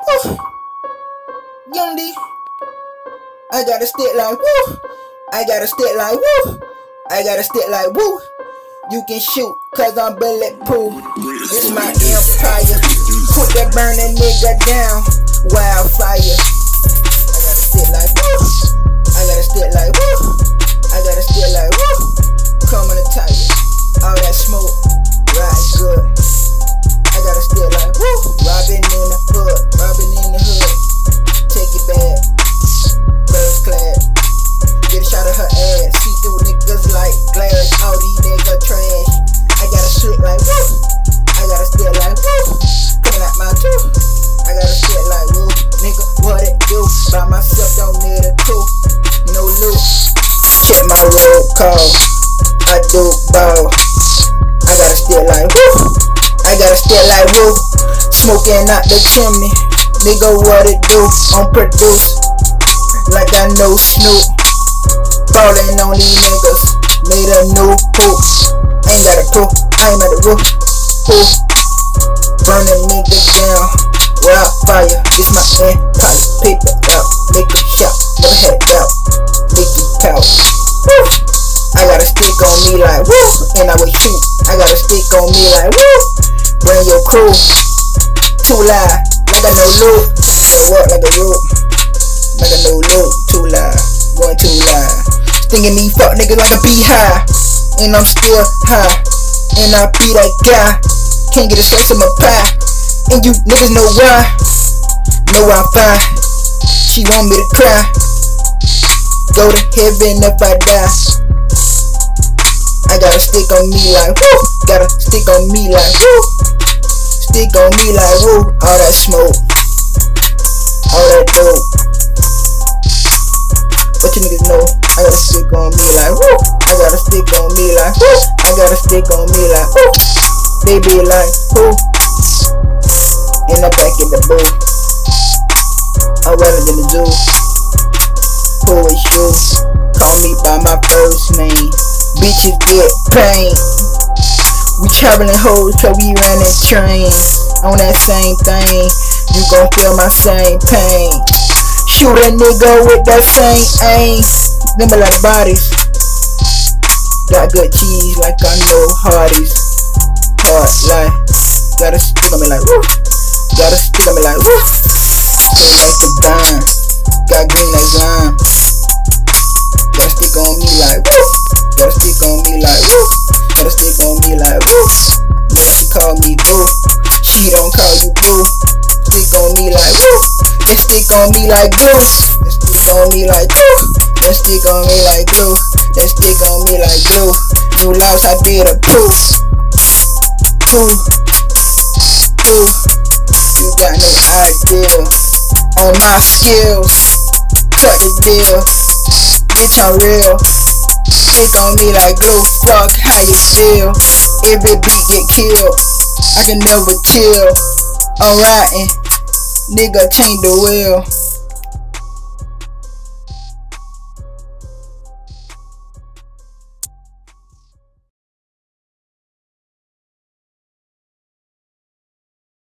woo. Youngdee, I gotta stick like woo. I gotta stick like woo. I gotta stick like woo. You can shoot, cause I'm bulletproof. This my empire. Put that burning nigga down. Wildfire. I gotta stick like woo. I gotta stick like woo. I gotta stick like woo. Come on the tire. All that smoke, ride good. I gotta stick like woo. Robbing in the hood, robbing in the hood. Take it back, first class. Get a shot of her ass. See through niggas like glass. All these niggas trash. I gotta slick like woo. I gotta stick like woo. Coming out my tooth. I gotta stick like woo. Nigga, what it do? By myself, don't need a crew. No loot. Check my roll call. I do ball. I gotta stick like woo. I gotta stick like woo. Smoking out the chimney. Nigga, what it do? I'm produce like I know Snoop. Falling on these niggas. Made a new hoop. Ain't got a proof. I ain't at the roof. Who? Burning niggas down. Wildfire. This my empire. Paper out. Make a shot. Never had doubt. Make it pout. Woo. I got a stick on me like woo. And I will shoot. I got a stick on me like woo. Bring your crew. Too loud. Like I know loot. So what like a root. Like I know loot. Too loud. Going too loud. Stinging these fuck niggas like a beehive. And I'm still high. And I be that guy. Can't get a slice of my pie. And you niggas know why. Know I'm fine. She want me to cry. Go to heaven if I die. I got a stick on me like woo. Got a stick on me like woo. Stick on me like woo. All that smoke. All that dope. What you niggas know? I got a stick on me like woo. I got a stick on me like woo. I got a stick on me like woo. They be like who? In the back in the booth. I'm better than the zoo. Who is you? Call me by my first name. Bitches get pain. We traveling hoes cause we running trains. On that same thing. You gon' feel my same pain. Shoot a nigga with that same aim. Them like bodies. Got good cheese like I know Hardee's. Hard like. Got a stick on me like woo. Got a stick on me like woo. Feel like the dime. Got green like lime. Got a stick on me like woo. Got a stick on me like woo. Got a stick on me like woo. Nigga, she call me boo. She don't call you boo. Stick on me like woo. They stick on me like glue. They stick on me like glue. They stick on me like glue. They stick on me like glue. New louse I did a proof. Ooh. Ooh. You got no idea. On my skills. Cut the deal. Bitch, I'm real. Stick on me like glue. Fuck how you feel. Every beat get killed. I can never chill. I'm riding. Nigga, change the wheel.